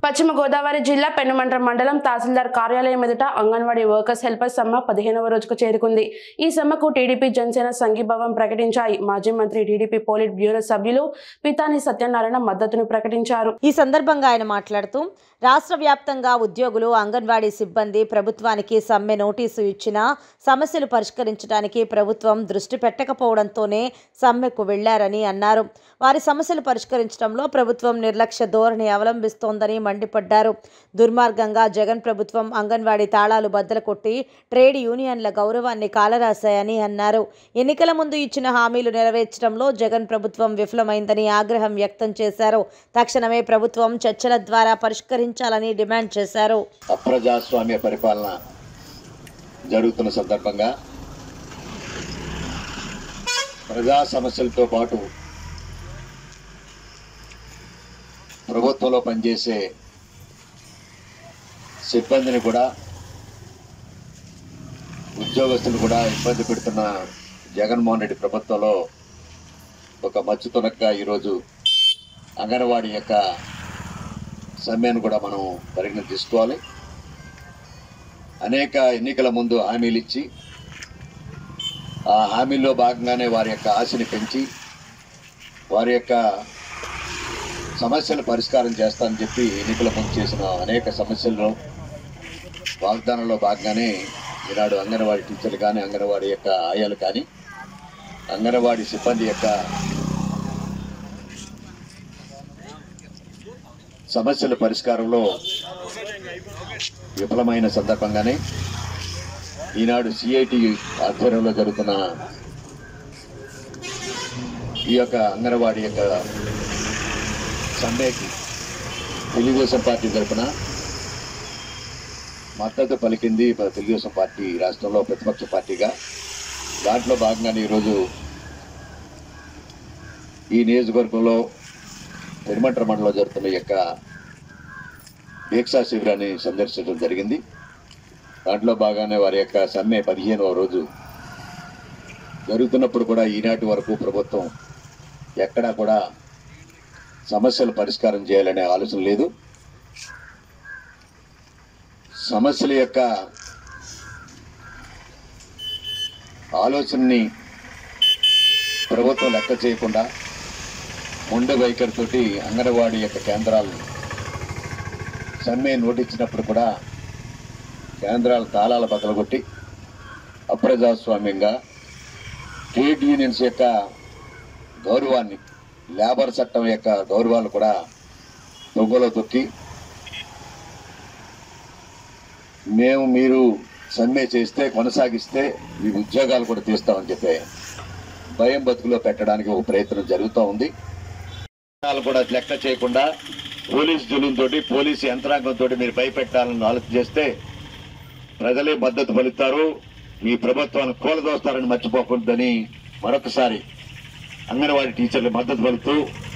పశ్చిమ గోదావరి జిల్లా పెనుమంట్ర మండలం తహసీల్దార్ కార్యాలయం ఎదుట అంగన్వాడీ వర్కర్స్ హెల్పర్స్ సమ్మె 15వ రోజుకు చేరుకుంది। ఈ సమ్మెకు టీడీపీ జనసేన సంఘీభావం ప్రకటించాయి। మాజీ మంత్రి టీడీపీ పోలిట్ బ్యూరో సభ్యులు పితాని సత్యనారాయణ మద్దతును ప్రకటించారు। ఈ సందర్భంగా ఆయన మాట్లాడుతూ రాష్ట్ర వ్యాప్తంగా ఉద్యోగులు అంగన్వాడీ సిబ్బంది ప్రభుత్వానికి సమ్మె నోటీసు ఇచ్చినా సమస్యలు పరిష్కరించడానికి ప్రభుత్వం దృష్టి పెట్టకపోవడంతోనే సమ్మెకు వెళ్లారని అన్నారు। వారి సమస్యలు పరిష్కరించడంలో ప్రభుత్వం నిర్లక్ష్య ధోరణి అవలంబిస్తోందని మండిపడ్డారు। దుర్మార్గంగా జగన్ ప్రభుత్వం అంగన్వాడీ తాళాలు బద్దలు కొట్టి ట్రేడ్ యూనియన్ల గౌరవాన్ని కాలరాశాయని అన్నారు। ఎన్నికల ముందు ఇచ్చిన హామీలు నెరవేర్చడంలో జగన్ ప్రభుత్వం విఫలమైందని ఆగ్రహం వ్యక్తం చేశారు। తక్షణమే ప్రభుత్వం చర్చల ద్వారా పరిష్కరించాలని డిమాండ్ చేశారు। అప్రజాస్వామ్య పరిపాలన జరుగుతున్న సందర్భంగా ప్రజా సమస్యలతో పాటు ప్రభుత్వంలో పనిచేసే సిబ్బందిని కూడా ఉద్యోగస్తులు కూడా ఇబ్బంది పెడుతున్న జగన్మోహన్ రెడ్డి ప్రభుత్వంలో ఒక మచ్చు తునకగా ఈరోజు అంగన్వాడీ యొక్క సమ్మెను కూడా మనం పరిగణ తీసుకోవాలి। అనేక ఎన్నికల ముందు హామీలు ఇచ్చి ఆ హామీల్లో భాగంగానే వారి యొక్క ఆశని పెంచి వారి యొక్క సమస్యలు పరిష్కారం చేస్తానని చెప్పి ఎన్నికల ముందు చేసిన అనేక సమస్యల్లో వాగ్దానంలో భాగంగానే ఈనాడు అంగన్వాడీ టీచర్లు కానీ అంగన్వాడీ యొక్క ఆయాలు కానీ అంగన్వాడీ సిబ్బంది యొక్క సమస్యల పరిష్కారంలో విఫలమైన సందర్భంగానే ఈనాడు సిఐటి ఆధ్వర్యంలో జరుగుతున్న ఈ యొక్క అంగన్వాడీ యొక్క సమ్మెకి తెలుగుదేశం పార్టీ తరఫున మద్దతు పలికింది తెలుగుదేశం పార్టీ రాష్ట్రంలో ప్రతిపక్ష పార్టీగా। దాంట్లో భాగంగానే ఈరోజు ఈ నియోజకవర్గంలో పెనుమంట్ర మండలంలో జరుగుతున్న యొక్క దీక్షా శిబిరాన్ని సందర్శించడం జరిగింది। దాంట్లో భాగంగానే వారి యొక్క సమ్మె 15వ రోజు జరుగుతున్నప్పుడు కూడా ఈనాటి వరకు ప్రభుత్వం ఎక్కడా కూడా సమస్యలు పరిష్కారం చేయాలనే ఆలోచన లేదు। సమస్యల యొక్క ఆలోచనని ప్రభుత్వం లెక్క చేయకుండా మొండి వైఖరితోటి అంగన్వాడీ యొక్క కేంద్రాలను సమ్మె నోటిచ్చినప్పుడు కూడా కేంద్రాల తాళాల బద్దలుగొట్టి అప్రజాస్వామ్యంగా ట్రేడ్ యూనియన్స్ యొక్క గౌరవాన్ని లేబర్ చట్టం యొక్క గౌరవాలు కూడా దొంగలో తొక్కి మీరు సమ్మె చేస్తే కొనసాగిస్తే మీ ఉద్యోగాలు కూడా తీస్తామని చెప్పి భయం బతుకులో పెట్టడానికి ఒక ప్రయత్నం జరుగుతూ ఉంది। కూడా లెక్క చేయకుండా పోలీస్ జులుంతో పోలీసు యంత్రాంగంతో మీరు భయపెట్టాలని ఆలోచన చేస్తే ప్రజలే మద్దతు పలుకుతారు, మీ ప్రభుత్వాన్ని కూలదోస్తారని మర్చిపోకూడదని మరొకసారి అంగన్వాడీ టీచర్లు మద్దతు పలుకుతూ